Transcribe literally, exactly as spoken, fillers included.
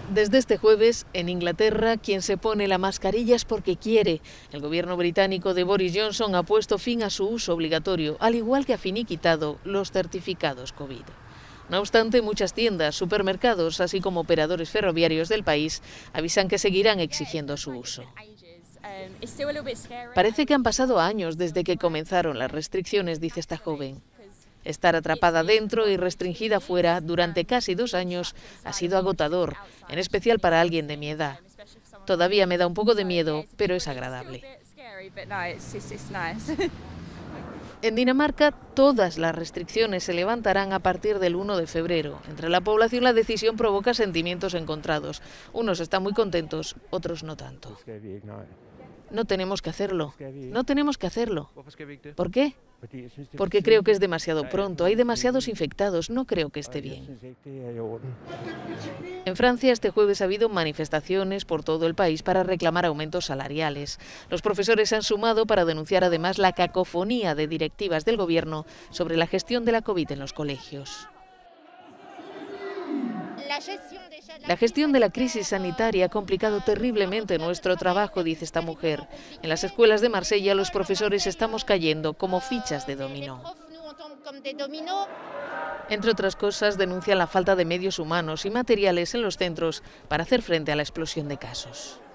Desde este jueves, en Inglaterra, quien se pone la mascarilla es porque quiere. El gobierno británico de Boris Johnson ha puesto fin a su uso obligatorio, al igual que ha finiquitado los certificados COVID. No obstante, muchas tiendas, supermercados, así como operadores ferroviarios del país, avisan que seguirán exigiendo su uso. Parece que han pasado años desde que comenzaron las restricciones, dice esta joven. Estar atrapada dentro y restringida fuera durante casi dos años ha sido agotador, en especial para alguien de mi edad. Todavía me da un poco de miedo, pero es agradable. En Dinamarca, todas las restricciones se levantarán a partir del uno de febrero. Entre la población la decisión provoca sentimientos encontrados. Unos están muy contentos, otros no tanto. No tenemos que hacerlo. No tenemos que hacerlo. ¿Por qué? Porque creo que es demasiado pronto. Hay demasiados infectados. No creo que esté bien. En Francia, este jueves ha habido manifestaciones por todo el país para reclamar aumentos salariales. Los profesores se han sumado para denunciar además la cacofonía de directivas del gobierno sobre la gestión de la COVID en los colegios. La gestión de la crisis sanitaria ha complicado terriblemente nuestro trabajo, dice esta mujer. En las escuelas de Marsella los profesores estamos cayendo como fichas de dominó. Entre otras cosas, denuncian la falta de medios humanos y materiales en los centros para hacer frente a la explosión de casos.